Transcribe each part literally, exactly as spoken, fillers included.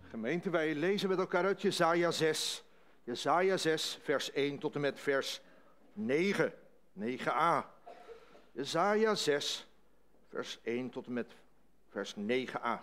Gemeente, wij lezen met elkaar uit Jesaja zes. Jesaja zes, vers één tot en met vers negen. negen a. Jesaja zes, vers één tot en met vers negen a.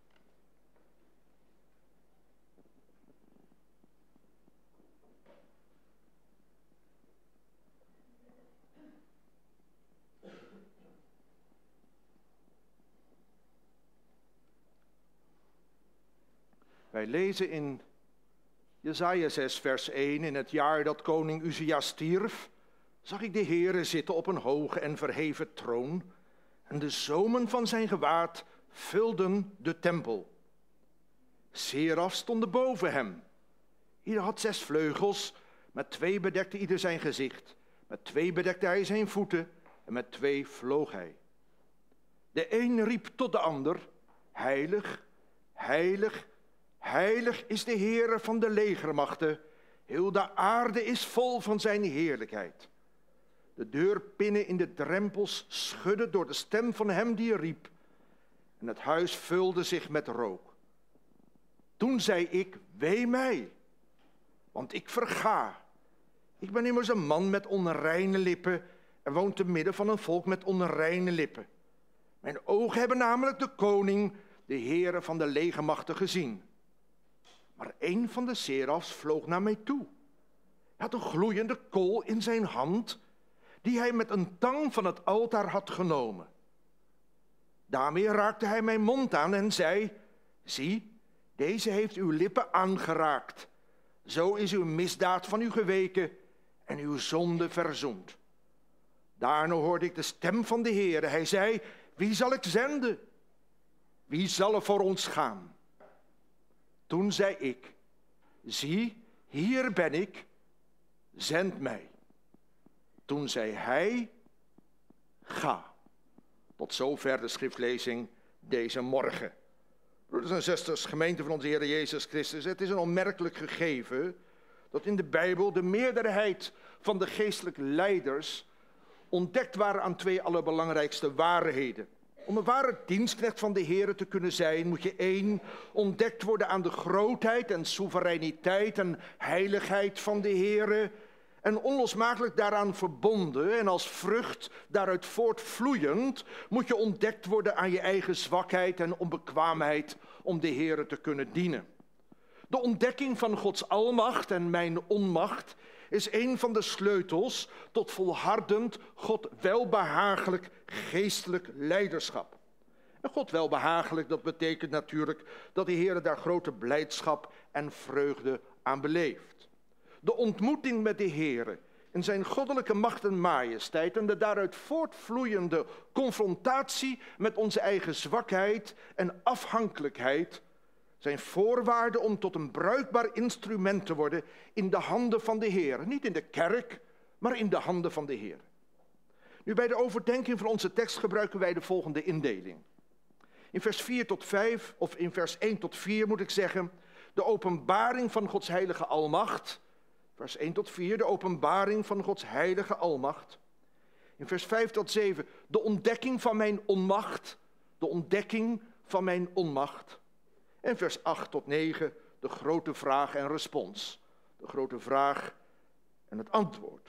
Wij lezen in Jesaja zes, vers één, in het jaar dat koning Uzia stierf, zag ik de Heere zitten op een hoge en verheven troon, en de zomen van zijn gewaad vulden de tempel. Seraf stonden boven hem. Ieder had zes vleugels, met twee bedekte ieder zijn gezicht, met twee bedekte hij zijn voeten, en met twee vloog hij. De een riep tot de ander, heilig, heilig, heilig is de Heere van de legermachten, heel de aarde is vol van zijn heerlijkheid. De deurpinnen in de drempels schudden door de stem van hem die riep, en het huis vulde zich met rook. Toen zei ik, wee mij, want ik verga. Ik ben immers een man met onreine lippen en woon te midden van een volk met onreine lippen. Mijn ogen hebben namelijk de koning, de Heere van de legermachten, gezien. Maar een van de serafs vloog naar mij toe. Hij had een gloeiende kool in zijn hand, die hij met een tang van het altaar had genomen. Daarmee raakte hij mijn mond aan en zei, zie, deze heeft uw lippen aangeraakt. Zo is uw misdaad van u geweken en uw zonde verzoend. Daarna hoorde ik de stem van de Heere. Hij zei, wie zal ik zenden? Wie zal er voor ons gaan? Toen zei ik, zie, hier ben ik, zend mij. Toen zei hij, ga. Tot zover de schriftlezing deze morgen. Broeders en zusters, gemeente van onze Heer Jezus Christus, het is een onmerkelijk gegeven dat in de Bijbel de meerderheid van de geestelijke leiders ontdekt waren aan twee allerbelangrijkste waarheden. Om een ware dienstknecht van de Heere te kunnen zijn, moet je één, ontdekt worden aan de grootheid en soevereiniteit en heiligheid van de Heere. En onlosmakelijk daaraan verbonden en als vrucht daaruit voortvloeiend, moet je ontdekt worden aan je eigen zwakheid en onbekwaamheid om de Heere te kunnen dienen. De ontdekking van Gods almacht en mijn onmacht is een van de sleutels tot volhardend, God welbehagelijk geestelijk leiderschap. En God welbehagelijk, dat betekent natuurlijk dat de Heer daar grote blijdschap en vreugde aan beleeft. De ontmoeting met de Heer in zijn goddelijke macht en majesteit en de daaruit voortvloeiende confrontatie met onze eigen zwakheid en afhankelijkheid zijn voorwaarden om tot een bruikbaar instrument te worden in de handen van de Heer. Niet in de kerk, maar in de handen van de Heer. Nu, bij de overdenking van onze tekst gebruiken wij de volgende indeling. In vers vier tot vijf, of in vers één tot vier moet ik zeggen, de openbaring van Gods heilige almacht. Vers één tot vier, de openbaring van Gods heilige almacht. In vers vijf tot zeven, de ontdekking van mijn onmacht. De ontdekking van mijn onmacht. En vers acht tot negen, de grote vraag en respons. De grote vraag en het antwoord.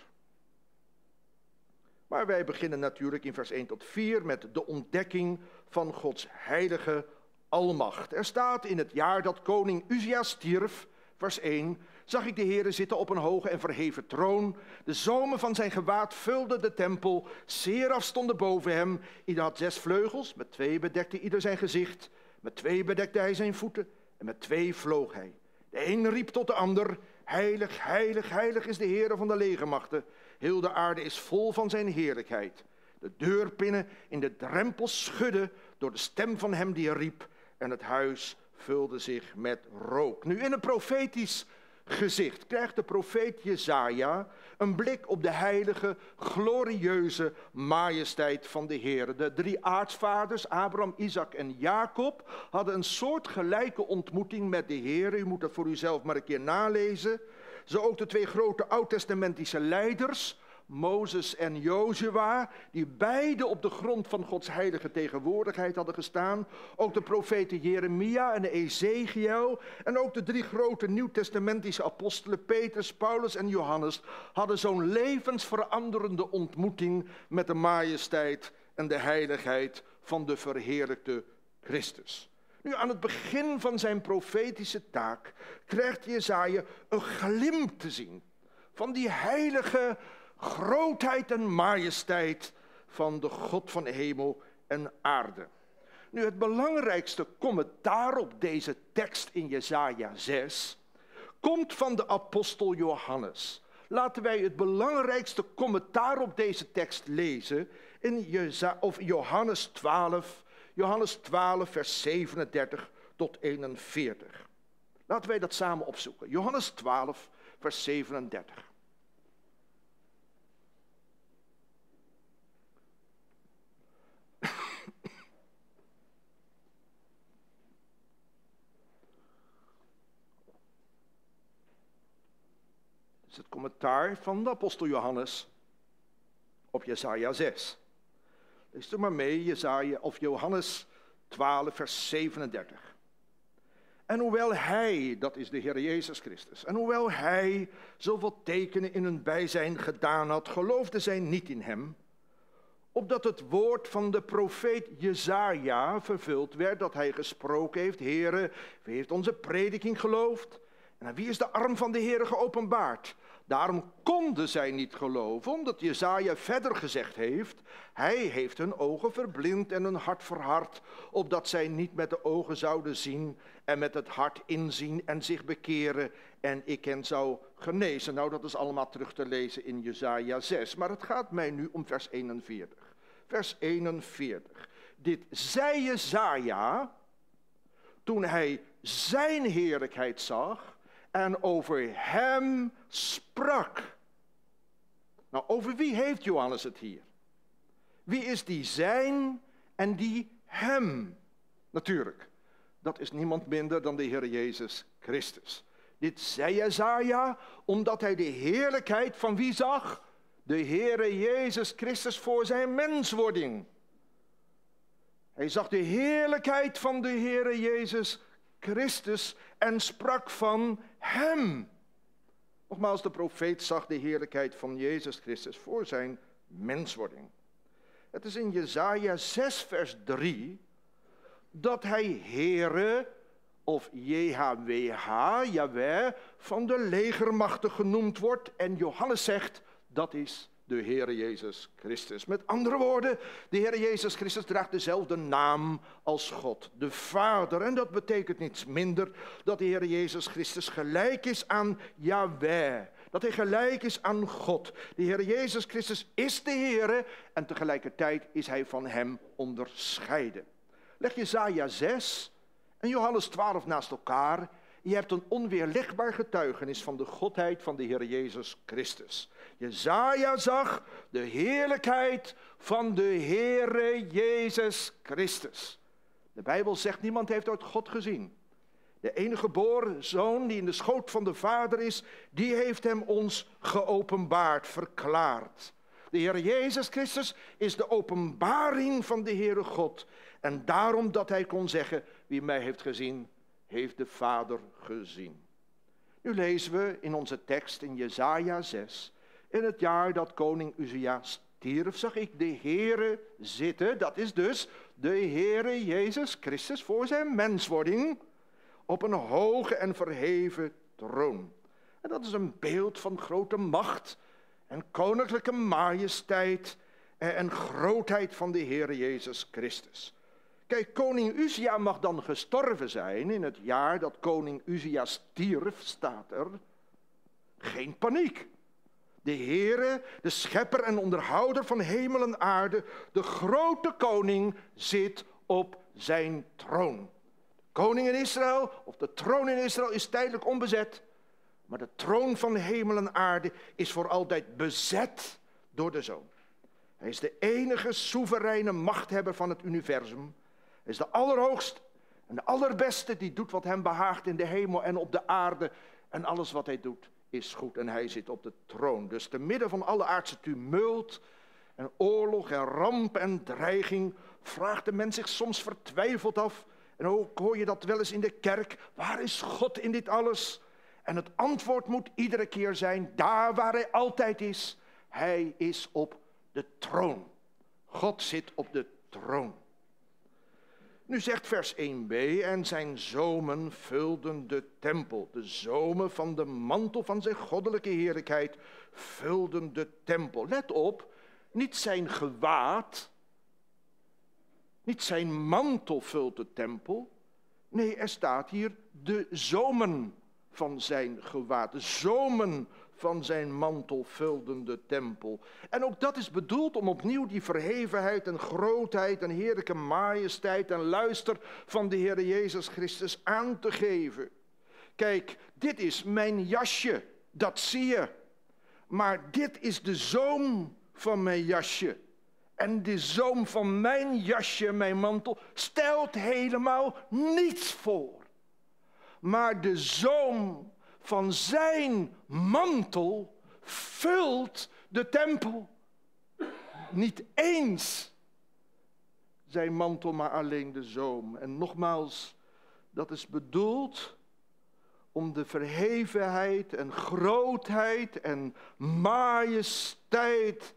Maar wij beginnen natuurlijk in vers één tot vier met de ontdekking van Gods heilige almacht. Er staat in het jaar dat koning Uzia stierf, vers één, zag ik de Heere zitten op een hoge en verheven troon. De zomen van zijn gewaad vulden de tempel. Seraf stonden boven hem. Ieder had zes vleugels, met twee bedekte ieder zijn gezicht. Met twee bedekte hij zijn voeten en met twee vloog hij. De een riep tot de ander, heilig, heilig, heilig is de Heere van de legermachten. Heel de aarde is vol van zijn heerlijkheid. De deurpinnen in de drempels schudden door de stem van hem die riep. En het huis vulde zich met rook. Nu, in een profetisch gezicht krijgt de profeet Jesaja een blik op de heilige, glorieuze majesteit van de Heer. De drie aartsvaders, Abraham, Isaac en Jacob, hadden een soortgelijke ontmoeting met de Heer. U moet dat voor uzelf maar een keer nalezen. Zo ook de twee grote oud-testamentische leiders, Mozes en Jozua, die beide op de grond van Gods heilige tegenwoordigheid hadden gestaan. Ook de profeten Jeremia en Ezekiel en ook de drie grote nieuwtestamentische apostelen Petrus, Paulus en Johannes hadden zo'n levensveranderende ontmoeting met de majesteit en de heiligheid van de verheerlijkte Christus. Nu, aan het begin van zijn profetische taak krijgt Jesaja een glimp te zien van die heilige grootheid en majesteit van de God van hemel en aarde. Nu, het belangrijkste commentaar op deze tekst in Jesaja zes komt van de apostel Johannes. Laten wij het belangrijkste commentaar op deze tekst lezen in Jeza- of Johannes twaalf, Johannes twaalf, vers zevenendertig tot eenenveertig. Laten wij dat samen opzoeken. Johannes twaalf, vers zevenendertig. Dat is het commentaar van de apostel Johannes op Jesaja zes. Lees er maar mee, Jesaja of Johannes twaalf, vers zevenendertig. En hoewel hij, dat is de Heer Jezus Christus, en hoewel hij zoveel tekenen in hun bijzijn gedaan had, geloofden zij niet in hem, opdat het woord van de profeet Jesaja vervuld werd, dat hij gesproken heeft: Heere, wie heeft onze prediking geloofd? En aan wie is de arm van de Heere geopenbaard? Daarom konden zij niet geloven, omdat Jesaja verder gezegd heeft: hij heeft hun ogen verblind en hun hart verhard, opdat zij niet met de ogen zouden zien en met het hart inzien en zich bekeren en ik hen zou genezen. Nou, dat is allemaal terug te lezen in Jesaja zes, maar het gaat mij nu om vers eenenveertig. Vers eenenveertig. Dit zei Jesaja toen hij zijn heerlijkheid zag en over hem sprak. Nou, over wie heeft Johannes het hier? Wie is die zijn en die hem? Natuurlijk, dat is niemand minder dan de Heer Jezus Christus. Dit zei Jesaja omdat hij de heerlijkheid van wie zag? De Heere Jezus Christus voor zijn menswording. Hij zag de heerlijkheid van de Heere Jezus Christus en sprak van hem. Nogmaals, de profeet zag de heerlijkheid van Jezus Christus voor zijn menswording. Het is in Jesaja zes vers drie dat hij Heere of J H W H, Jahweh, van de legermachten genoemd wordt. En Johannes zegt, dat is de Heere Jezus Christus. Met andere woorden, de Heere Jezus Christus draagt dezelfde naam als God, de Vader. En dat betekent niets minder dat de Heere Jezus Christus gelijk is aan Jahweh. Dat hij gelijk is aan God. De Heere Jezus Christus is de Heere en tegelijkertijd is hij van hem onderscheiden. Leg Jesaja zes en Johannes twaalf naast elkaar. Je hebt een onweerlegbaar getuigenis van de godheid van de Heer Jezus Christus. Jesaja zag de heerlijkheid van de Heere Jezus Christus. De Bijbel zegt, niemand heeft ooit God gezien. De enige geboren zoon die in de schoot van de Vader is, die heeft hem ons geopenbaard, verklaard. De Heer Jezus Christus is de openbaring van de Heere God. En daarom dat hij kon zeggen, wie mij heeft gezien, heeft de Vader gezien. Nu lezen we in onze tekst in Jesaja zes. In het jaar dat koning Uzia stierf, zag ik de Heere zitten. Dat is dus de Heere Jezus Christus voor zijn menswording. Op een hoge en verheven troon. En dat is een beeld van grote macht en koninklijke majesteit en grootheid van de Heere Jezus Christus. Kijk, koning Uzia mag dan gestorven zijn in het jaar dat koning Uzia stierf, staat er. Geen paniek. De Heere, de schepper en onderhouder van hemel en aarde, de grote koning, zit op zijn troon. De koning in Israël, of de troon in Israël, is tijdelijk onbezet. Maar de troon van hemel en aarde is voor altijd bezet door de Zoon. Hij is de enige soevereine machthebber van het universum. Hij is de allerhoogste en de allerbeste die doet wat hem behaagt in de hemel en op de aarde. En alles wat hij doet is goed en hij zit op de troon. Dus te midden van alle aardse tumult en oorlog en ramp en dreiging vraagt de mens zich soms vertwijfeld af. En ook hoor je dat wel eens in de kerk. Waar is God in dit alles? En het antwoord moet iedere keer zijn, daar waar hij altijd is. Hij is op de troon. God zit op de troon. Nu zegt vers één b, en zijn zomen vulden de tempel. De zomen van de mantel van zijn goddelijke heerlijkheid vulden de tempel. Let op, niet zijn gewaad, niet zijn mantel vult de tempel. Nee, er staat hier de zomen van zijn gewaad. De zomen van zijn mantel vulden de tempel. En ook dat is bedoeld om opnieuw die verhevenheid en grootheid en heerlijke majesteit en luister van de Heer Jezus Christus aan te geven. Kijk, dit is mijn jasje, dat zie je. Maar dit is de zoom van mijn jasje. En de zoom van mijn jasje, mijn mantel, stelt helemaal niets voor. Maar de zoom van zijn mantel vult de tempel. Niet eens zijn mantel, maar alleen de zoom. En nogmaals, dat is bedoeld om de verhevenheid en grootheid en majesteit,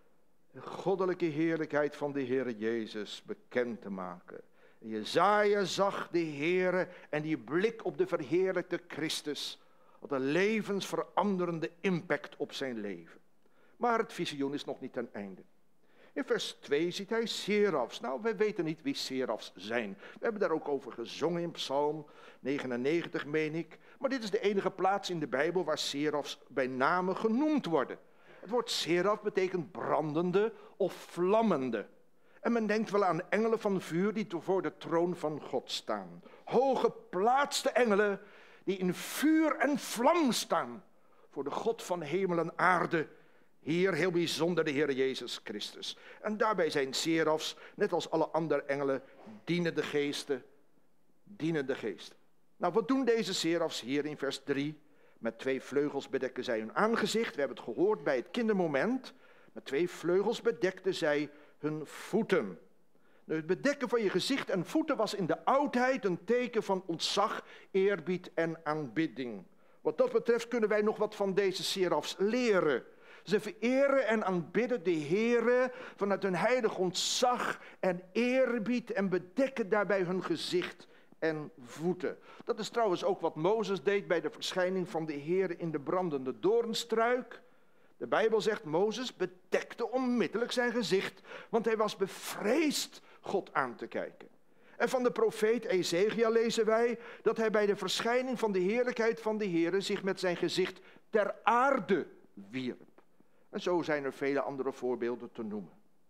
de goddelijke heerlijkheid van de Heer Jezus bekend te maken. En Jesaja zag de Heere en die blik op de verheerlijkte Christus had een levensveranderende impact op zijn leven. Maar het visioen is nog niet ten einde. In vers twee ziet hij serafs. Nou, wij weten niet wie serafs zijn. We hebben daar ook over gezongen in Psalm negenennegentig, meen ik. Maar dit is de enige plaats in de Bijbel waar serafs bij name genoemd worden. Het woord seraf betekent brandende of vlammende. En men denkt wel aan engelen van vuur die voor de troon van God staan. Hooggeplaatste engelen die in vuur en vlam staan voor de God van hemel en aarde. Hier heel bijzonder de Heer Jezus Christus. En daarbij zijn serafs, net als alle andere engelen, dienende geesten. Dienende geesten. Nou, wat doen deze serafs hier in vers drie? Met twee vleugels bedekken zij hun aangezicht. We hebben het gehoord bij het kindermoment. Met twee vleugels bedekten zij hun voeten. Het bedekken van je gezicht en voeten was in de oudheid een teken van ontzag, eerbied en aanbidding. Wat dat betreft kunnen wij nog wat van deze serafs leren. Ze vereren en aanbidden de Heere vanuit hun heilig ontzag en eerbied en bedekken daarbij hun gezicht en voeten. Dat is trouwens ook wat Mozes deed bij de verschijning van de Heere in de brandende doornstruik. De Bijbel zegt, Mozes bedekte onmiddellijk zijn gezicht, want hij was bevreesd God aan te kijken. En van de profeet Ezekiel lezen wij dat hij bij de verschijning van de heerlijkheid van de Heere zich met zijn gezicht ter aarde wierp. En zo zijn er vele andere voorbeelden te noemen.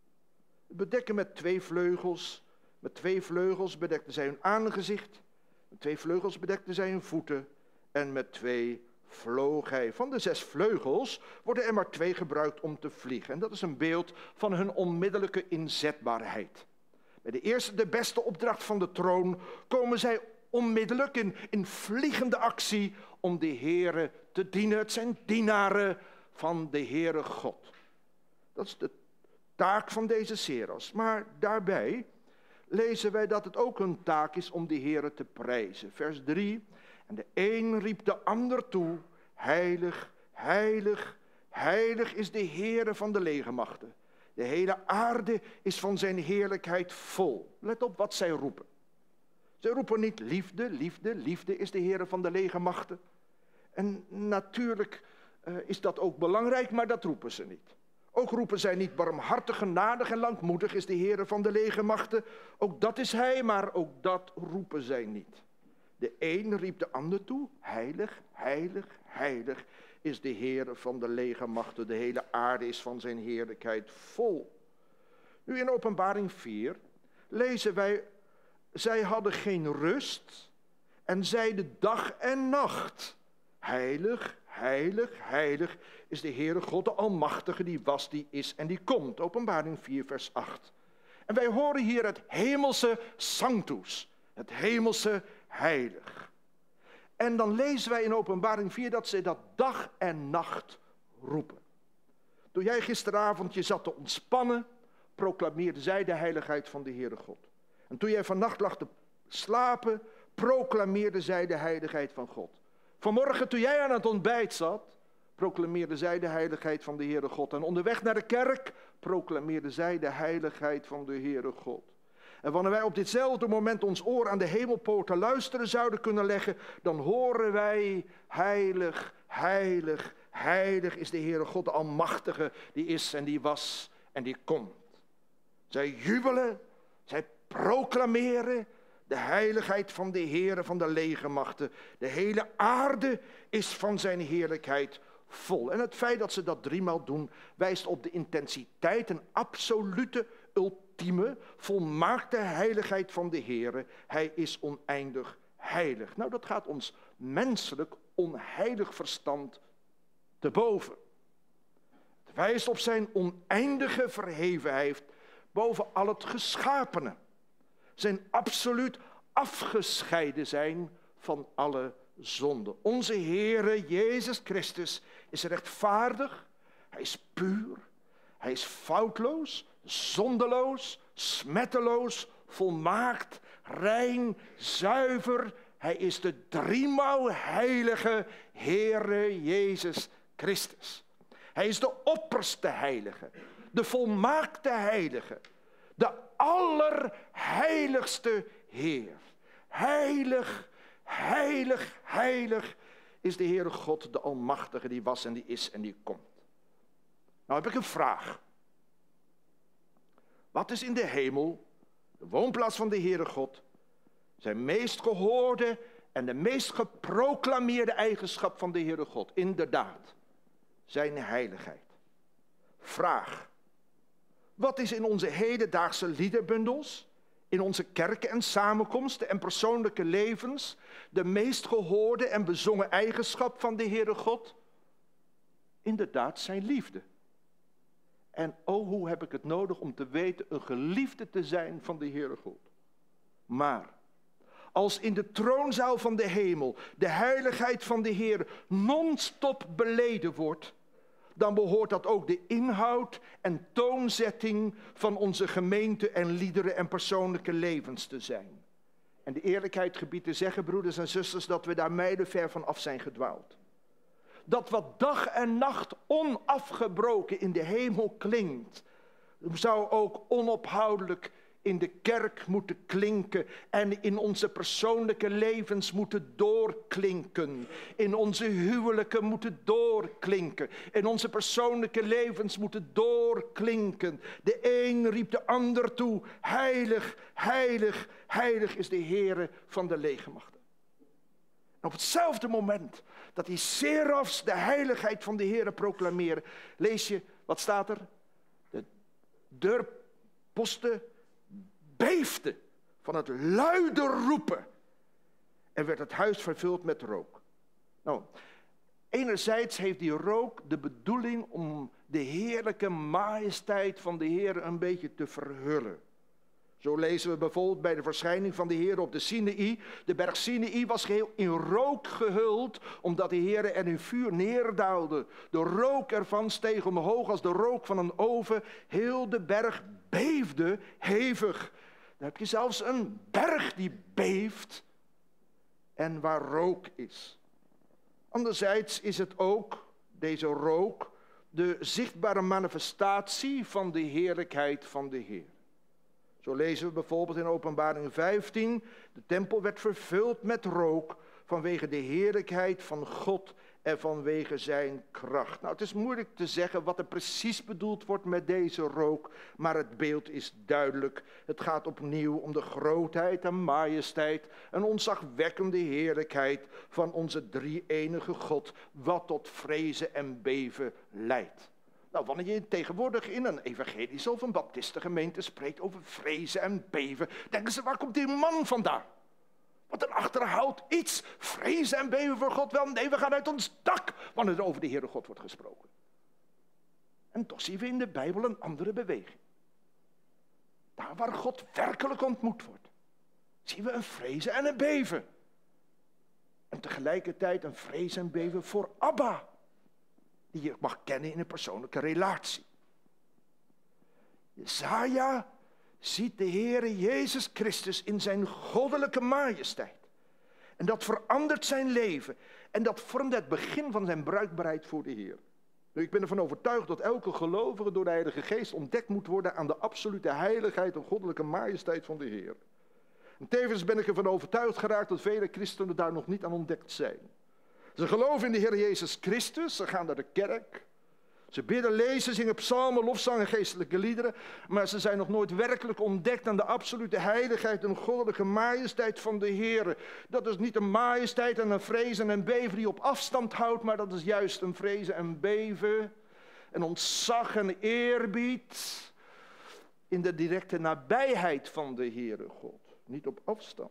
Bedekken met twee vleugels, met twee vleugels bedekten zij hun aangezicht, met twee vleugels bedekten zij hun voeten en met twee vloog hij. Van de zes vleugels worden er maar twee gebruikt om te vliegen. En dat is een beeld van hun onmiddellijke inzetbaarheid. Bij de eerste, de beste opdracht van de troon, komen zij onmiddellijk in, in vliegende actie om de Heere te dienen. Het zijn dienaren van de Heere God. Dat is de taak van deze serafs. Maar daarbij lezen wij dat het ook een taak is om de Heere te prijzen. Vers drie. En de een riep de ander toe, heilig, heilig, heilig is de Heere van de legermachten. De hele aarde is van zijn heerlijkheid vol. Let op wat zij roepen. Zij roepen niet liefde, liefde, liefde is de Heere van de legermachten. En natuurlijk uh, is dat ook belangrijk, maar dat roepen ze niet. Ook roepen zij niet barmhartig, genadig en langmoedig is de Heere van de legermachten. Ook dat is hij, maar ook dat roepen zij niet. De een riep de ander toe, heilig, heilig, heilig is de Heere van de legermachten. De hele aarde is van zijn heerlijkheid vol. Nu in Openbaring vier lezen wij, zij hadden geen rust en zeiden dag en nacht. Heilig, heilig, heilig is de Heere God, de Almachtige, die was, die is en die komt. Openbaring vier vers acht. En wij horen hier het hemelse sanctus, het hemelse heilig. En dan lezen wij in Openbaring vier dat ze dat dag en nacht roepen. Toen jij gisteravond je zat te ontspannen, proclameerde zij de heiligheid van de Heere God. En toen jij vannacht lag te slapen, proclameerde zij de heiligheid van God. Vanmorgen toen jij aan het ontbijt zat, proclameerde zij de heiligheid van de Heere God. En onderweg naar de kerk proclameerde zij de heiligheid van de Heere God. En wanneer wij op ditzelfde moment ons oor aan de hemelpoorten luisteren zouden kunnen leggen, dan horen wij: heilig, heilig, heilig is de Heere God, de Almachtige, die is en die was en die komt. Zij jubelen, zij proclameren de heiligheid van de Heere van de legermachten. De hele aarde is van zijn heerlijkheid vol. En het feit dat ze dat driemaal doen, wijst op de intensiteit en absolute, ultieme, volmaakte heiligheid van de Heere. Hij is oneindig heilig. Nou, dat gaat ons menselijk onheilig verstand te boven. Het wijst op zijn oneindige verhevenheid boven al het geschapene. Zijn absoluut afgescheiden zijn van alle zonde. Onze Heere Jezus Christus is rechtvaardig, hij is puur, hij is foutloos, zondeloos, smetteloos, volmaakt, rein, zuiver. Hij is de driemaal heilige Heere Jezus Christus. Hij is de opperste heilige, de volmaakte heilige, de allerheiligste Heer. Heilig, heilig, heilig is de Heere God, de Almachtige, die was en die is en die komt. Nou heb ik een vraag. Wat is in de hemel, de woonplaats van de Heere God, zijn meest gehoorde en de meest geproclameerde eigenschap van de Heere God? Inderdaad, zijn heiligheid. Vraag. Wat is in onze hedendaagse liederbundels, in onze kerken en samenkomsten en persoonlijke levens de meest gehoorde en bezongen eigenschap van de Heere God? Inderdaad, zijn liefde. En oh, hoe heb ik het nodig om te weten een geliefde te zijn van de Heere God. Maar als in de troonzaal van de hemel de heiligheid van de Heer non-stop beleden wordt, dan behoort dat ook de inhoud en toonzetting van onze gemeente en liederen en persoonlijke levens te zijn. En de eerlijkheid gebiedt te zeggen, broeders en zusters, dat we daar mijlenver van af zijn gedwaald. Dat wat dag en nacht onafgebroken in de hemel klinkt, zou ook onophoudelijk in de kerk moeten klinken en in onze persoonlijke levens moeten doorklinken. In onze huwelijken moeten doorklinken. In onze persoonlijke levens moeten doorklinken. De een riep de ander toe: heilig, heilig, heilig is de Heere van de legermachten. En op hetzelfde moment dat die serafs de heiligheid van de Heere proclameren, lees je, wat staat er? De deurposten beefde van het luide roepen en werd het huis vervuld met rook. Nou, enerzijds heeft die rook de bedoeling om de heerlijke majesteit van de Heer een beetje te verhullen. Zo lezen we bijvoorbeeld bij de verschijning van de Heer op de Sinaï. De berg Sinaï was geheel in rook gehuld, omdat de Heer er in vuur neerdaalde. De rook ervan steeg omhoog als de rook van een oven. Heel de berg beefde hevig. Dan heb je zelfs een berg die beeft en waar rook is. Anderzijds is het ook, deze rook, de zichtbare manifestatie van de heerlijkheid van de Heer. Zo lezen we bijvoorbeeld in Openbaring vijftien, de tempel werd vervuld met rook vanwege de heerlijkheid van God en vanwege zijn kracht. Nou, het is moeilijk te zeggen wat er precies bedoeld wordt met deze rook, maar het beeld is duidelijk. Het gaat opnieuw om de grootheid en majesteit en ontzagwekkende heerlijkheid van onze drie-enige God, wat tot vrezen en beven leidt. Nou, wanneer je tegenwoordig in een evangelische of een baptistengemeente spreekt over vrezen en beven, denken ze, waar komt die man vandaan? Wat een achterhaald iets, vrezen en beven voor God. Wel, nee, we gaan uit ons dak wanneer er over de Heere God wordt gesproken. En toch zien we in de Bijbel een andere beweging. Daar waar God werkelijk ontmoet wordt, zien we een vrezen en een beven. En tegelijkertijd een vrees en beven voor Abba, die je mag kennen in een persoonlijke relatie. Jesaja ziet de Heere Jezus Christus in zijn goddelijke majesteit. En dat verandert zijn leven. En dat vormt het begin van zijn bruikbaarheid voor de Heer. Nu, ik ben ervan overtuigd dat elke gelovige door de Heilige Geest ontdekt moet worden aan de absolute heiligheid en goddelijke majesteit van de Heer. En tevens ben ik ervan overtuigd geraakt dat vele christenen daar nog niet aan ontdekt zijn. Ze geloven in de Heer Jezus Christus, ze gaan naar de kerk. Ze bidden, lezen, zingen psalmen, lofzangen, geestelijke liederen. Maar ze zijn nog nooit werkelijk ontdekt aan de absolute heiligheid en goddelijke majesteit van de Heer. Dat is niet een majesteit en een vrezen en beven die op afstand houdt. Maar dat is juist een vrezen en beven. En ontzag en eerbied. In de directe nabijheid van de Heere God. Niet op afstand.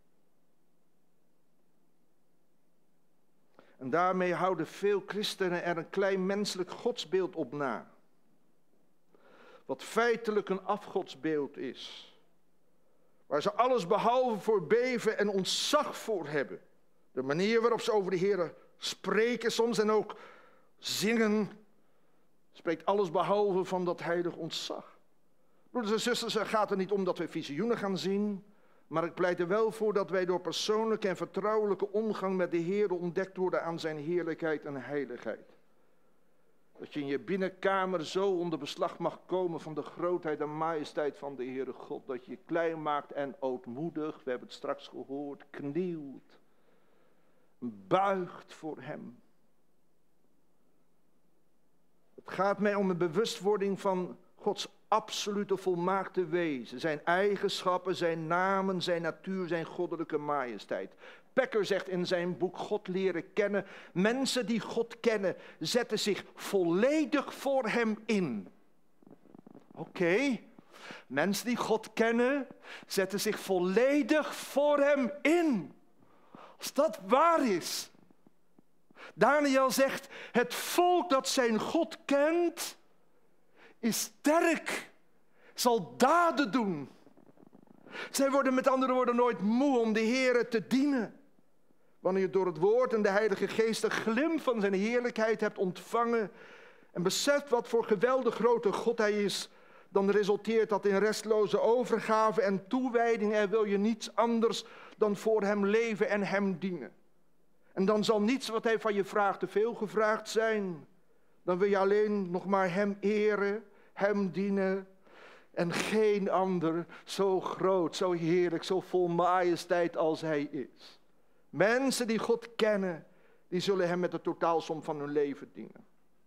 En daarmee houden veel christenen er een klein menselijk godsbeeld op na. Wat feitelijk een afgodsbeeld is. Waar ze alles behalve voor beven en ontzag voor hebben. De manier waarop ze over de Heer spreken soms en ook zingen. Spreekt alles behalve van dat heilig ontzag. Broeders en zusters, het gaat er niet om dat we visioenen gaan zien. Maar ik pleit er wel voor dat wij door persoonlijke en vertrouwelijke omgang met de Heer ontdekt worden aan zijn heerlijkheid en heiligheid. Dat je in je binnenkamer zo onder beslag mag komen van de grootheid en majesteit van de Heere God. Dat je je klein maakt en ootmoedig, we hebben het straks gehoord, knielt. Buigt voor hem. Het gaat mij om een bewustwording van Gods absolute volmaakte wezen. Zijn eigenschappen, zijn namen, zijn natuur, zijn goddelijke majesteit. Packer zegt in zijn boek God leren kennen. Mensen die God kennen zetten zich volledig voor hem in. Oké. Okay. Mensen die God kennen zetten zich volledig voor hem in. Als dat waar is. Daniel zegt, het volk dat zijn God kent is sterk, zal daden doen. Zij worden met andere woorden nooit moe om de Heere te dienen. Wanneer je door het woord en de Heilige Geest een glimp van zijn heerlijkheid hebt ontvangen en beseft wat voor geweldig grote God hij is, dan resulteert dat in restloze overgave en toewijding en wil je niets anders dan voor hem leven en hem dienen. En dan zal niets wat hij van je vraagt te veel gevraagd zijn. Dan wil je alleen nog maar hem eren, hem dienen en geen ander zo groot, zo heerlijk, zo vol majesteit als hij is. Mensen die God kennen, die zullen hem met de totaalsom van hun leven dienen.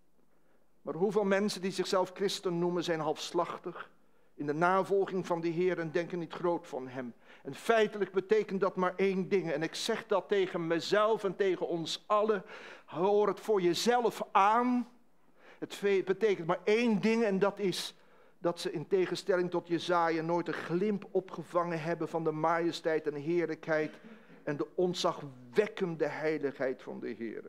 Maar hoeveel mensen die zichzelf christen noemen zijn halfslachtig in de navolging van de Heer en denken niet groot van hem. En feitelijk betekent dat maar één ding. En ik zeg dat tegen mezelf en tegen ons allen. Hoor het voor jezelf aan. Het betekent maar één ding en dat is dat ze in tegenstelling tot Jesaja nooit een glimp opgevangen hebben van de majesteit en heerlijkheid en de ontzagwekkende heiligheid van de Heer.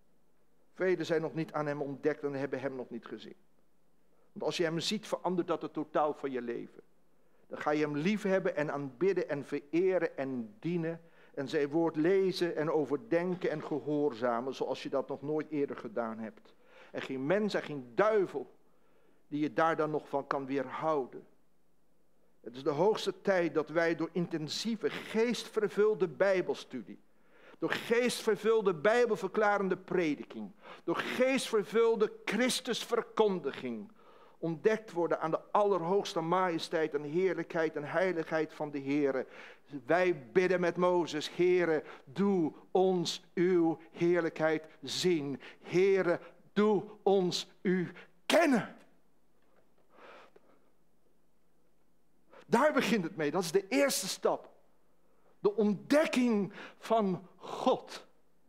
Velen zijn nog niet aan hem ontdekt en hebben hem nog niet gezien. Want als je hem ziet, verandert dat het totaal van je leven. Dan ga je hem liefhebben en aanbidden en vereren en dienen en zijn woord lezen en overdenken en gehoorzamen zoals je dat nog nooit eerder gedaan hebt. En geen mens en geen duivel die je daar dan nog van kan weerhouden. Het is de hoogste tijd dat wij door intensieve, geestvervulde bijbelstudie, door geestvervulde bijbelverklarende prediking, door geestvervulde Christusverkondiging ontdekt worden aan de allerhoogste majesteit en heerlijkheid en heiligheid van de Heere. Wij bidden met Mozes, Heere, doe ons uw heerlijkheid zien. Heere, doe ons u kennen. Daar begint het mee, dat is de eerste stap. De ontdekking van God.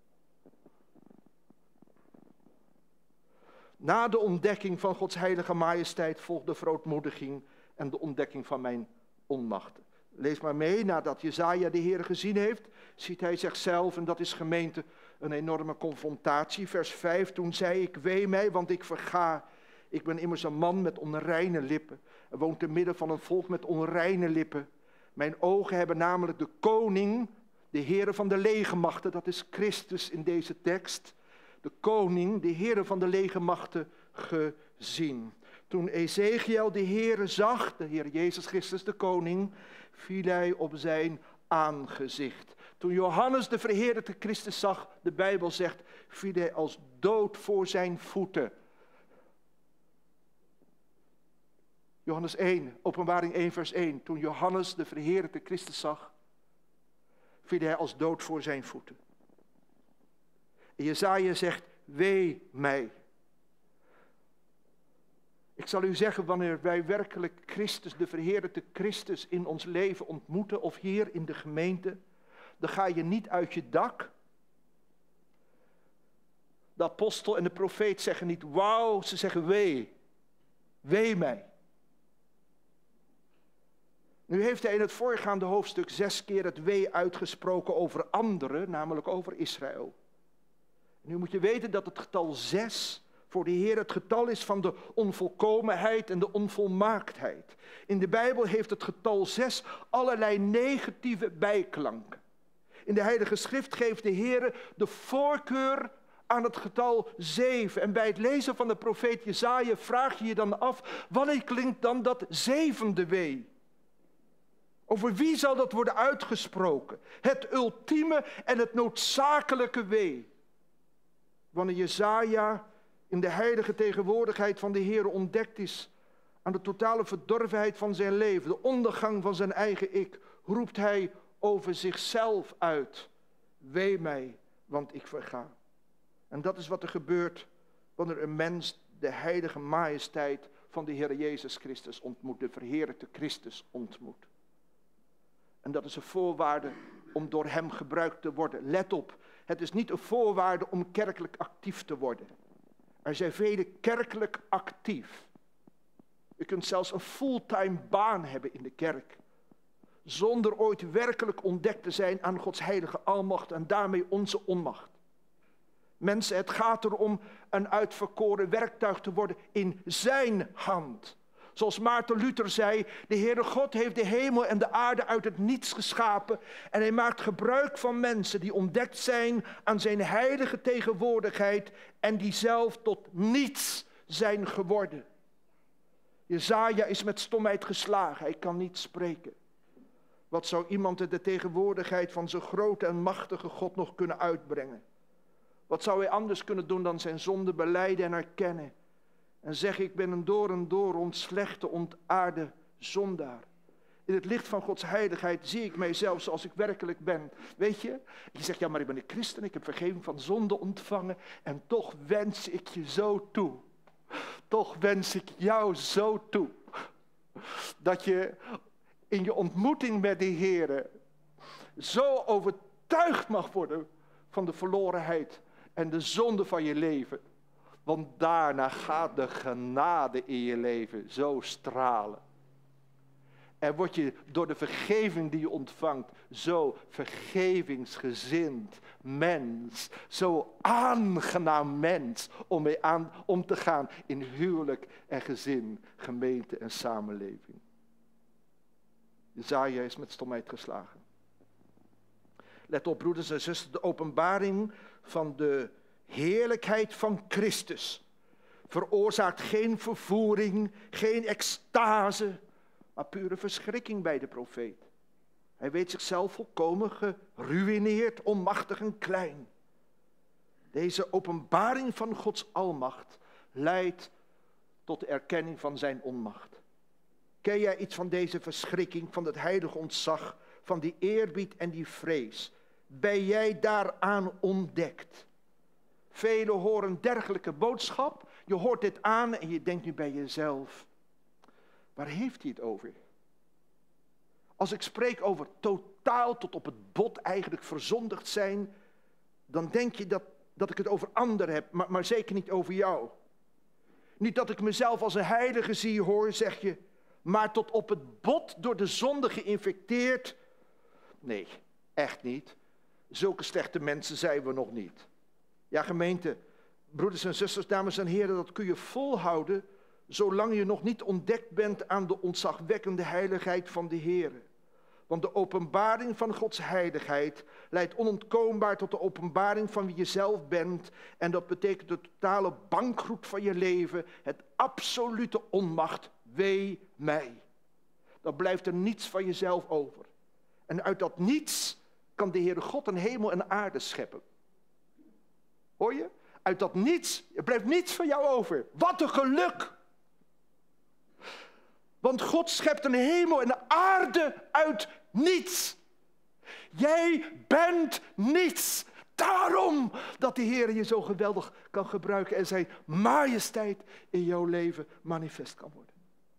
Na de ontdekking van Gods heilige majesteit volgt de verootmoediging en de ontdekking van mijn onmacht. Lees maar mee, nadat Jesaja de Heer gezien heeft, ziet hij zichzelf, en dat is gemeente, een enorme confrontatie. Vers vijf, toen zei ik, wee mij, want ik verga. Ik ben immers een man met onreine lippen en woon te midden van een volk met onreine lippen. Mijn ogen hebben namelijk de koning, de Heere van de legermachten, dat is Christus in deze tekst. De koning, de Heere van de legermachten, gezien. Toen Ezekiel de Heere zag, de Heer Jezus Christus de koning, viel hij op zijn aangezicht. Toen Johannes de verheerlijkte Christus zag, de Bijbel zegt, viel hij als dood voor zijn voeten. Johannes één, Openbaring één vers één. Toen Johannes de verheerlijkte Christus zag, viel hij als dood voor zijn voeten. En Jesaja zegt, wee mij. Ik zal u zeggen, wanneer wij werkelijk Christus, de verheerlijkte Christus in ons leven ontmoeten, of hier in de gemeente, dan ga je niet uit je dak. De apostel en de profeet zeggen niet wauw, ze zeggen wee. Wee mij. Nu heeft hij in het voorgaande hoofdstuk zes keer het wee uitgesproken over anderen, namelijk over Israël. Nu moet je weten dat het getal zes voor de Heer het getal is van de onvolkomenheid en de onvolmaaktheid. In de Bijbel heeft het getal zes allerlei negatieve bijklanken. In de Heilige Schrift geeft de Heer de voorkeur aan het getal zeven. En bij het lezen van de profeet Jesaja vraag je je dan af, wanneer klinkt dan dat zevende wee? Over wie zal dat worden uitgesproken? Het ultieme en het noodzakelijke wee. Wanneer Jesaja in de heilige tegenwoordigheid van de Heer ontdekt is aan de totale verdorvenheid van zijn leven, de ondergang van zijn eigen ik, roept hij over zichzelf uit. Wee mij, want ik verga. En dat is wat er gebeurt wanneer een mens de heilige majesteit van de Heer Jezus Christus ontmoet, de verheerlijkte Christus ontmoet. En dat is een voorwaarde om door hem gebruikt te worden. Let op, het is niet een voorwaarde om kerkelijk actief te worden. Er zijn velen kerkelijk actief. Je kunt zelfs een fulltime baan hebben in de kerk, zonder ooit werkelijk ontdekt te zijn aan Gods heilige almacht en daarmee onze onmacht. Mensen, het gaat erom een uitverkoren werktuig te worden in zijn hand. Zoals Maarten Luther zei, de Heere God heeft de hemel en de aarde uit het niets geschapen en hij maakt gebruik van mensen die ontdekt zijn aan zijn heilige tegenwoordigheid en die zelf tot niets zijn geworden. Jesaja is met stomheid geslagen, hij kan niet spreken. Wat zou iemand in de tegenwoordigheid van zo'n grote en machtige God nog kunnen uitbrengen? Wat zou hij anders kunnen doen dan zijn zonde belijden en erkennen? En zeg, ik ben een door en door ontslechte, ontaarde zondaar. In het licht van Gods heiligheid zie ik mijzelf zoals ik werkelijk ben. Weet je? Je zegt, ja, maar ik ben een christen, ik heb vergeving van zonde ontvangen. En toch wens ik je zo toe. Toch wens ik jou zo toe. Dat je in je ontmoeting met de Heer zo overtuigd mag worden van de verlorenheid en de zonde van je leven. Want daarna gaat de genade in je leven zo stralen. En word je door de vergeving die je ontvangt zo vergevingsgezind mens. Zo aangenaam mens om mee aan om te gaan in huwelijk en gezin, gemeente en samenleving. Jesaja is met stomheid geslagen. Let op, broeders en zusters, de openbaring van de heerlijkheid van Christus veroorzaakt geen vervoering, geen extase, maar pure verschrikking bij de profeet. Hij weet zichzelf volkomen geruïneerd, onmachtig en klein. Deze openbaring van Gods almacht leidt tot de erkenning van zijn onmacht. Ken jij iets van deze verschrikking, van het heilige ontzag, van die eerbied en die vrees? Ben jij daaraan ontdekt? Velen horen dergelijke boodschap. Je hoort dit aan en je denkt nu bij jezelf, waar heeft hij het over? Als ik spreek over totaal tot op het bot eigenlijk verzondigd zijn, dan denk je dat, dat ik het over anderen heb, maar, maar zeker niet over jou. Niet dat ik mezelf als een heilige zie, hoor, zeg je, maar tot op het bot door de zonde geïnfecteerd. Nee, echt niet. Zulke slechte mensen zijn we nog niet. Ja, gemeente, broeders en zusters, dames en heren, dat kun je volhouden zolang je nog niet ontdekt bent aan de ontzagwekkende heiligheid van de Heer. Want de openbaring van Gods heiligheid leidt onontkoombaar tot de openbaring van wie je zelf bent. En dat betekent de totale bankroet van je leven, het absolute onmacht, wee mij. Dan blijft er niets van jezelf over. En uit dat niets kan de Heere God een hemel en aarde scheppen. Hoor je? Uit dat niets, er blijft niets van jou over. Wat een geluk! Want God schept een hemel en een aarde uit niets. Jij bent niets. Daarom dat de Heer je zo geweldig kan gebruiken en zijn majesteit in jouw leven manifest kan worden.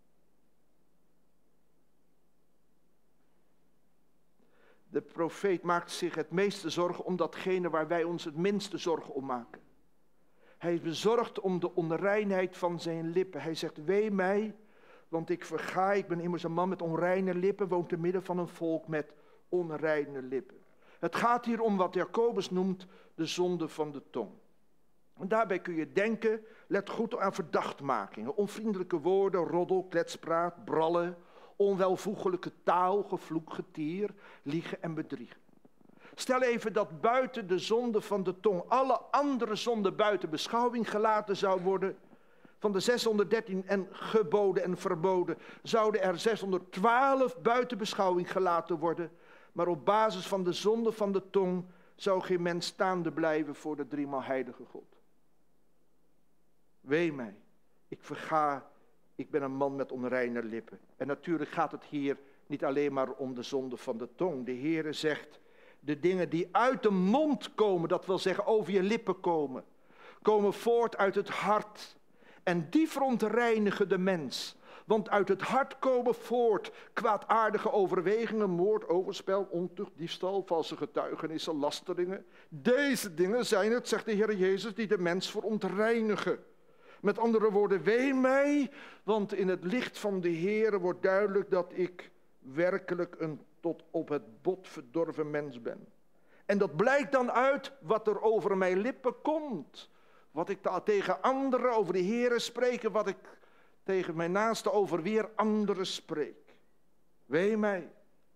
De profeet maakt zich het meeste zorgen om datgene waar wij ons het minste zorgen om maken. Hij is bezorgd om de onreinheid van zijn lippen. Hij zegt, wee mij, want ik verga, ik ben immers een man met onreine lippen, woont te midden van een volk met onreine lippen. Het gaat hier om wat Jacobus noemt de zonde van de tong. En daarbij kun je denken, let goed aan verdachtmakingen, onvriendelijke woorden, roddel, kletspraat, brallen, onwelvoegelijke taal, gevloek, getier, liegen en bedriegen. Stel even dat buiten de zonde van de tong alle andere zonden buiten beschouwing gelaten zou worden. Van de zeshonderddertien en geboden en verboden zouden er zeshonderdtwaalf buiten beschouwing gelaten worden. Maar op basis van de zonde van de tong zou geen mens staande blijven voor de driemaal heilige God. Wee mij, ik verga, ik ben een man met onreine lippen. En natuurlijk gaat het hier niet alleen maar om de zonde van de tong. De Heere zegt, de dingen die uit de mond komen, dat wil zeggen over je lippen komen, komen voort uit het hart. En die verontreinigen de mens. Want uit het hart komen voort kwaadaardige overwegingen, moord, overspel, ontucht, diefstal, valse getuigenissen, lasteringen. Deze dingen zijn het, zegt de Heer Jezus, die de mens verontreinigen. Met andere woorden, wee mij, want in het licht van de Heer wordt duidelijk dat ik werkelijk een tot op het bot verdorven mens ben. En dat blijkt dan uit wat er over mijn lippen komt. Wat ik tegen anderen over de Heere spreek en wat ik tegen mijn naaste over weer anderen spreek. Wee mij.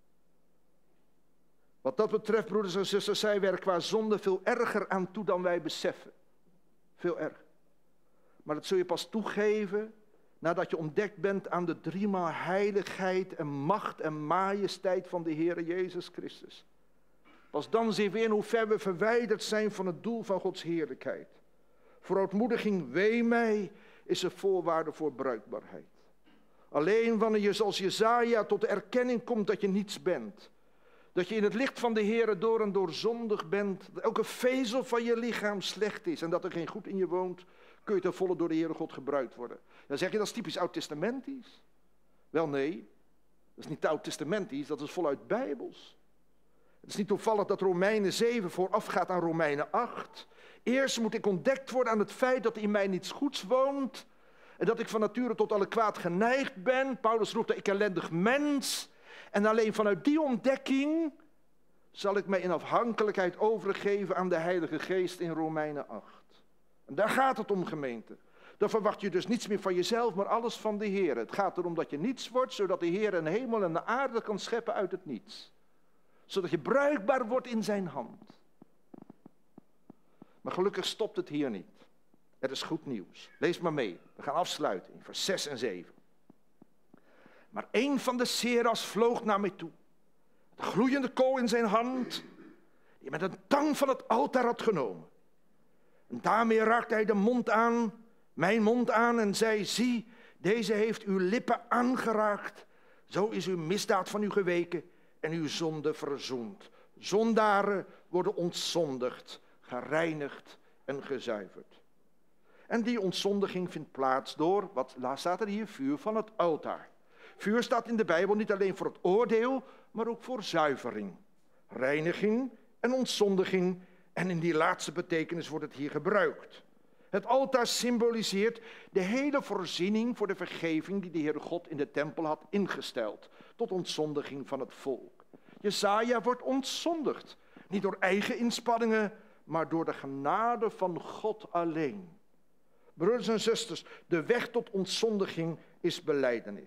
Wat dat betreft, broeders en zusters, zij werken qua zonde veel erger aan toe dan wij beseffen. Veel erger. Maar dat zul je pas toegeven nadat je ontdekt bent aan de driemaal heiligheid en macht en majesteit van de Heere Jezus Christus. Pas dan zien we in hoe ver we verwijderd zijn van het doel van Gods heerlijkheid. Verootmoediging, wee mij, is een voorwaarde voor bruikbaarheid. Alleen wanneer je zoals Jesaja tot de erkenning komt dat je niets bent. Dat je in het licht van de Heere door en door zondig bent. Dat elke vezel van je lichaam slecht is en dat er geen goed in je woont. Kun je ten volle door de Heere God gebruikt worden. Dan zeg je dat is typisch oud-testamentisch. Wel nee, dat is niet oud-testamentisch, dat is voluit bijbels. Het is niet toevallig dat Romeinen zeven voorafgaat aan Romeinen acht. Eerst moet ik ontdekt worden aan het feit dat in mij niets goeds woont. En dat ik van nature tot alle kwaad geneigd ben. Paulus roept dat ik ellendig mens. En alleen vanuit die ontdekking zal ik mij in afhankelijkheid overgeven aan de Heilige Geest in Romeinen acht. En daar gaat het om, gemeente. Dan verwacht je dus niets meer van jezelf, maar alles van de Heer. Het gaat erom dat je niets wordt, zodat de Heer een hemel en een aarde kan scheppen uit het niets. Zodat je bruikbaar wordt in zijn hand. Maar gelukkig stopt het hier niet. Er is goed nieuws. Lees maar mee. We gaan afsluiten in vers zes en zeven. Maar een van de seras vloog naar mij toe. De gloeiende kool in zijn hand, die met een tang van het altaar had genomen. En daarmee raakte hij de mond aan, mijn mond aan, en zei, zie, deze heeft uw lippen aangeraakt. Zo is uw misdaad van u geweken en uw zonde verzoend. Zondaren worden ontzondigd, gereinigd en gezuiverd. En die ontzondiging vindt plaats door, wat staat er hier, vuur van het altaar. Vuur staat in de Bijbel niet alleen voor het oordeel, maar ook voor zuivering, reiniging en ontzondiging. En in die laatste betekenis wordt het hier gebruikt. Het altaar symboliseert de hele voorziening voor de vergeving die de Heere God in de tempel had ingesteld, tot ontzondiging van het volk. Jesaja wordt ontzondigd, niet door eigen inspanningen, maar door de genade van God alleen. Broeders en zusters, de weg tot ontzondiging is belijdenis.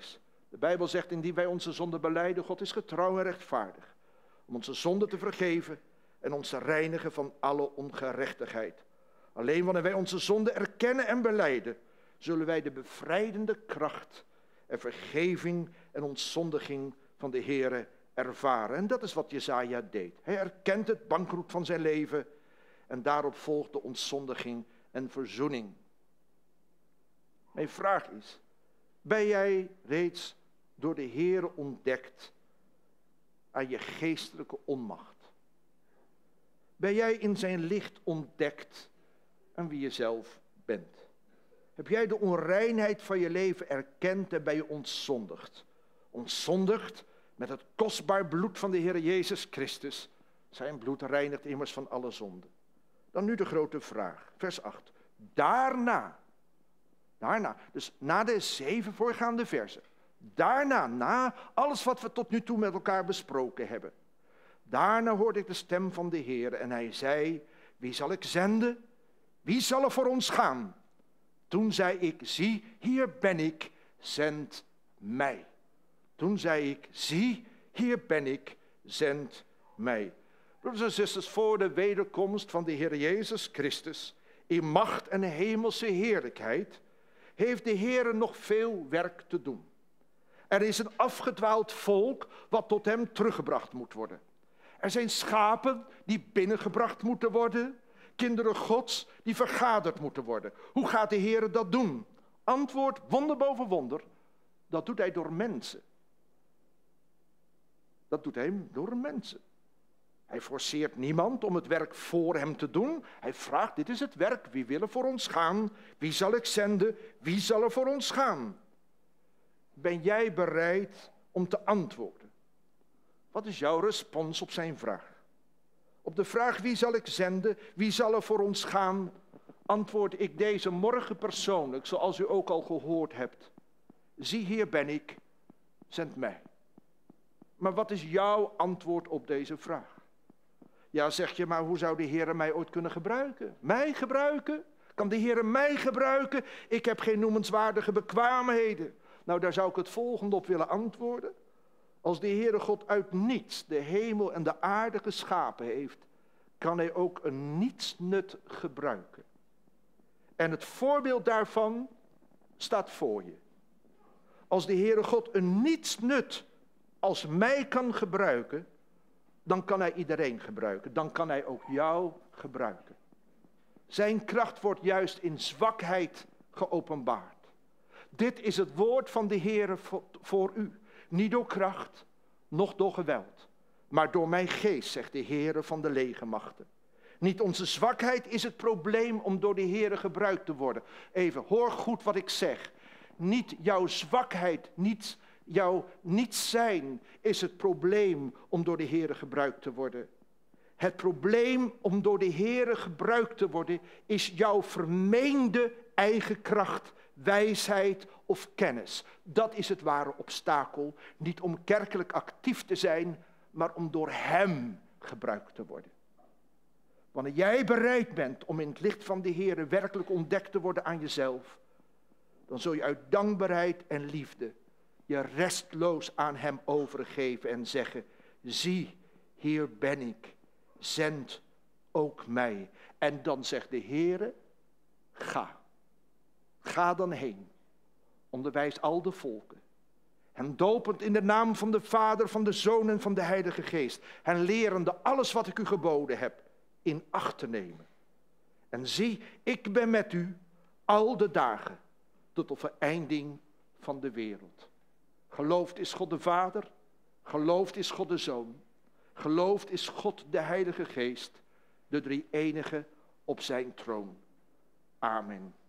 De Bijbel zegt, indien wij onze zonde belijden, God is getrouw en rechtvaardig, om onze zonde te vergeven en ons te reinigen van alle ongerechtigheid. Alleen wanneer wij onze zonde erkennen en belijden, zullen wij de bevrijdende kracht en vergeving en ontzondiging van de Heere ervaren. En dat is wat Jesaja deed. Hij erkent het bankroet van zijn leven en daarop volgt de ontzondiging en verzoening. Mijn vraag is, ben jij reeds door de Heere ontdekt aan je geestelijke onmacht? Ben jij in zijn licht ontdekt aan wie je zelf bent? Heb jij de onreinheid van je leven erkend en ben je ontzondigd? Ontzondigd met het kostbaar bloed van de Heer Jezus Christus. Zijn bloed reinigt immers van alle zonde. Dan nu de grote vraag, vers acht. Daarna, daarna, dus na de zeven voorgaande versen. Daarna, na alles wat we tot nu toe met elkaar besproken hebben. Daarna hoorde ik de stem van de Heer en hij zei, wie zal ik zenden? Wie zal er voor ons gaan? Toen zei ik, zie, hier ben ik, zend mij. Toen zei ik, zie, hier ben ik, zend mij. Broeders en zusters, voor de wederkomst van de Heer Jezus Christus, in macht en hemelse heerlijkheid, heeft de Heer nog veel werk te doen. Er is een afgedwaald volk wat tot hem teruggebracht moet worden. Er zijn schapen die binnengebracht moeten worden. Kinderen Gods die vergaderd moeten worden. Hoe gaat de Heer dat doen? Antwoord, wonder boven wonder. Dat doet hij door mensen. Dat doet hij door mensen. Hij forceert niemand om het werk voor hem te doen. Hij vraagt, dit is het werk, wie wil er voor ons gaan? Wie zal ik zenden? Wie zal er voor ons gaan? Ben jij bereid om te antwoorden? Wat is jouw respons op zijn vraag? Op de vraag, wie zal ik zenden? Wie zal er voor ons gaan? Antwoord ik deze morgen persoonlijk, zoals u ook al gehoord hebt. Zie, hier ben ik, zend mij. Maar wat is jouw antwoord op deze vraag? Ja, zeg je, maar hoe zou de Heer mij ooit kunnen gebruiken? Mij gebruiken? Kan de Heer mij gebruiken? Ik heb geen noemenswaardige bekwaamheden. Nou, daar zou ik het volgende op willen antwoorden. Als de Heere God uit niets de hemel en de aarde geschapen heeft, kan hij ook een nietsnut gebruiken. En het voorbeeld daarvan staat voor je. Als de Heere God een nietsnut als mij kan gebruiken, dan kan hij iedereen gebruiken. Dan kan hij ook jou gebruiken. Zijn kracht wordt juist in zwakheid geopenbaard. Dit is het woord van de Heere voor u. Niet door kracht, noch door geweld, maar door mijn geest, zegt de Heere van de legermachten. Niet onze zwakheid is het probleem om door de Heere gebruikt te worden. Even, hoor goed wat ik zeg. Niet jouw zwakheid, niet jouw niet zijn is het probleem om door de Heere gebruikt te worden. Het probleem om door de Heere gebruikt te worden is jouw vermeende eigen kracht, wijsheid of kennis. Dat is het ware obstakel. Niet om kerkelijk actief te zijn, maar om door hem gebruikt te worden. Wanneer jij bereid bent om in het licht van de Heere werkelijk ontdekt te worden aan jezelf, dan zul je uit dankbaarheid en liefde je restloos aan hem overgeven en zeggen, zie, hier ben ik, zend ook mij. En dan zegt de Heere, ga. Ga dan heen, onderwijs al de volken, en dopend in de naam van de Vader, van de Zoon en van de Heilige Geest, en lerende alles wat ik u geboden heb, in acht te nemen. En zie, ik ben met u al de dagen, tot de vereinding van de wereld. Geloofd is God de Vader, geloofd is God de Zoon, geloofd is God de Heilige Geest, de drie enige op zijn troon. Amen.